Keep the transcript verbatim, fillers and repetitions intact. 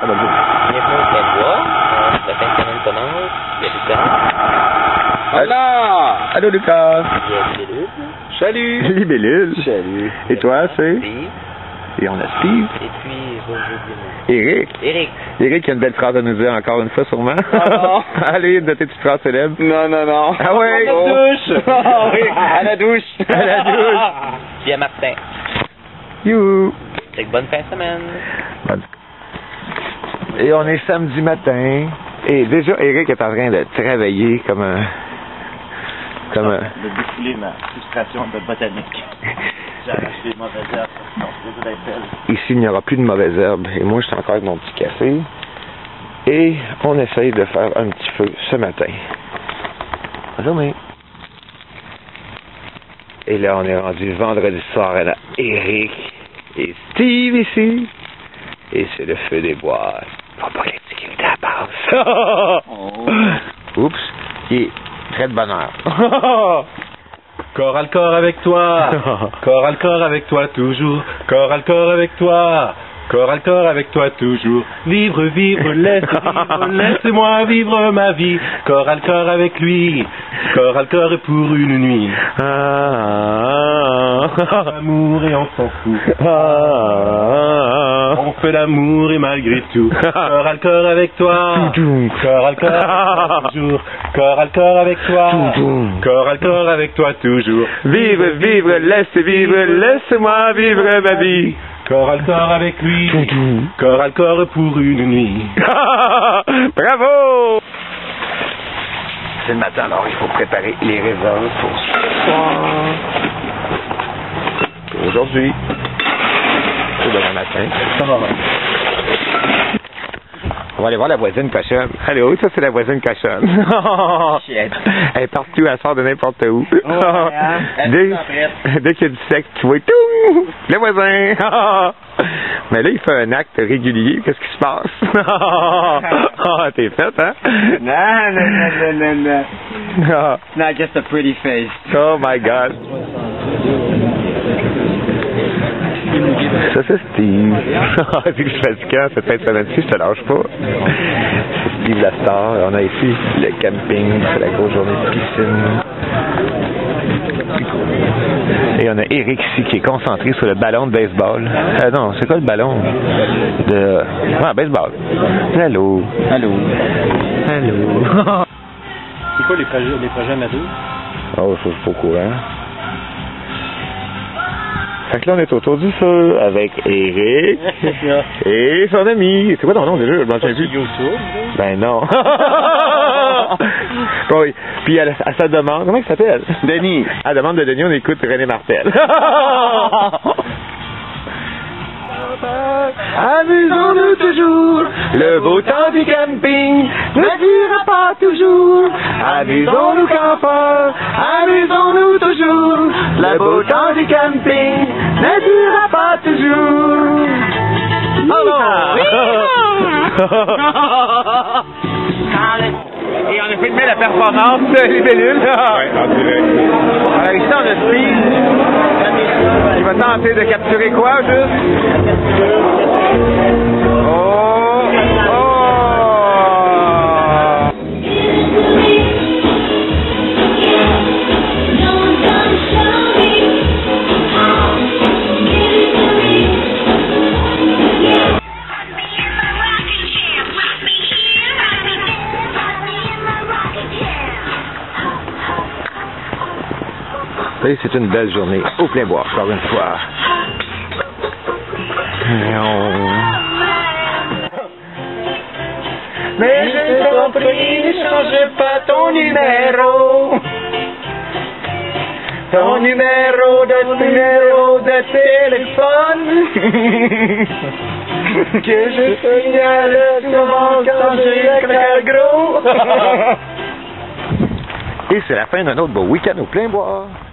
Ah, ben, Bienvenue au plein bois. Euh, la fin de semaine commence. Il y a Lucas. Hola! Allô, Lucas! Il y a Libellule. Salut! Libellule! Salut! Et toi, c'est? Steve. Et on a Steve. Et puis, bon, j'ai oublié mon nom. Eric. Eric. Eric a une belle phrase à nous dire encore une fois, sûrement. Ah non. Allez, une de tes petites phrases célèbres. Non, non, non. Ah ouais? À la douche. Ah oui, à la douche. À la douche. Puis à Martin. Youhou! Fait que bonne fin de semaine. Bonne- Et on est samedi matin. Et déjà, Eric est en train de travailler comme un... Comme un... De défouler ma frustration de botanique. J'ai arraché des mauvaises herbes sur mon réseau d'appel. Ici, il n'y aura plus de mauvaises herbes. Et moi, je suis encore avec mon petit café. Et on essaye de faire un petit feu ce matin. Bonjour, mais... Et là, on est rendu vendredi soir. Elle a Eric et Steve ici. Et c'est le feu des bois. Faut pas les dire qu'il tapasse. Oh. Oups. Qui est très de bonne heure. Corps à le corps avec toi, corps à le corps avec toi toujours, corps à le corps avec toi, corps à le corps avec toi toujours. Vivre, vivre, laisse vivre, laisse-moi vivre ma vie, corps à le corps avec lui, corps à le corps pour une nuit. Ah, L'amour et on s'en fout, ah, on fait l'amour et malgré tout, corps à le corps avec toi, corps à le corps avec toi toujours, corps à le corps avec toi, corps à le corps avec toi toujours. Vivre, vivre, laisse vivre, laisse-moi vivre ma vie. Corps à le corps avec lui, corps à le corps pour une nuit. Bravo! C'est le matin, alors il faut préparer les raisins pour ce soir. Pour aujourd'hui. Pour demain matin. On va aller voir la voisine cochonne. Allô, ça c'est la voisine cochonne. Shit. Elle est partout, elle sort de n'importe où. Ouais, hein. Elle Dès, est prête. dès qu'il y a du sexe, tu vois tout. Le voisin. Mais là, il fait un acte régulier. Qu'est-ce qui se passe? Ah, t'es faite, hein? No, no, no, no, no, no. Ah. It's not just a pretty face. Oh my God. Ça, c'est Steve. C'est que je suis fatiguant cette fin de semaine-ci, je te lâche pas. C'est Steve la star. On a ici le camping, c'est la grosse journée de piscine. Et on a Eric ici qui est concentré sur le ballon de baseball. Euh, non, c'est quoi le ballon? De... Ah, baseball. Allô. Allô. Allô. C'est quoi les projets, les projets amateurs? Oh, je suis pas au courant. Fait que là, on est autour du feu avec Eric et son ami. C'est quoi ton nom déjà? Je m'en souviens plus. YouTube. Ben non. Bon, oui. Puis à, à sa demande, comment il s'appelle? Denis. À la demande de Denis, on écoute René Martel. Amusons-nous toujours, le beau temps du camping ne durera pas toujours. Amusons-nous qu'enfin, amusons-nous toujours, le beau temps du camping ne durera pas toujours. Et on a filmé la performance de Libellule. Alors ici, on a Steve. Il va tenter de capturer quoi, juste? Oh! Oh! Oui, c'est une belle journée au plein bois, encore une fois. Et on... Mais je t'en prie, ne change pas ton numéro. Ton numéro de numéro de téléphone. Que je signale souvent quand j'éclaire gros. Et c'est la fin d'un autre beau week-end au plein bois.